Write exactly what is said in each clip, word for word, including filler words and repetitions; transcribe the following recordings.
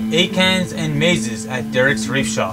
Acans and mazes at Derek's Reef Shop.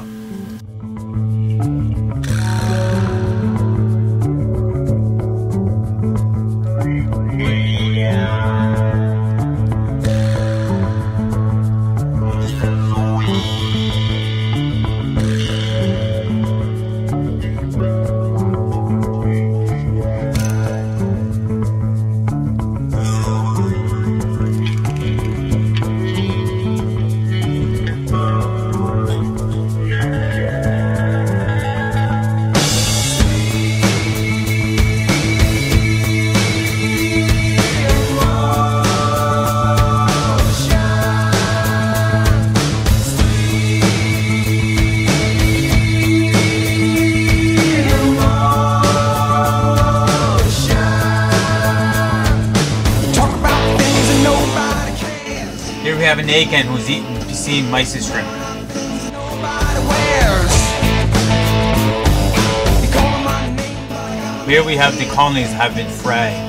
Here we have an Acan who's eating piscine mysis shrimp. Here we have the colonies have been fragged.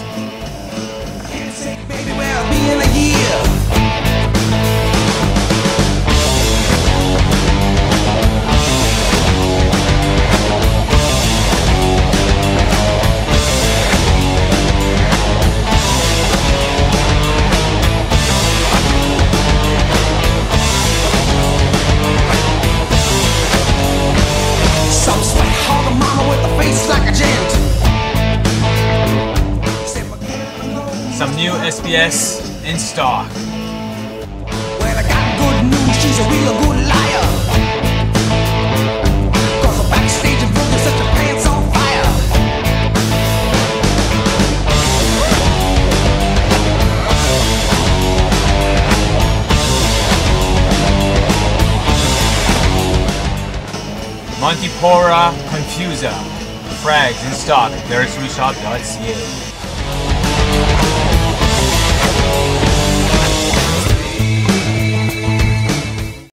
Some new S B S in stock. Well, I got good news, she's a real good liar. Cause the backstage of Brooklyn set your pants on fire. Montipora Confusa. Frags in stock at Derek's Reef Shop dot C A.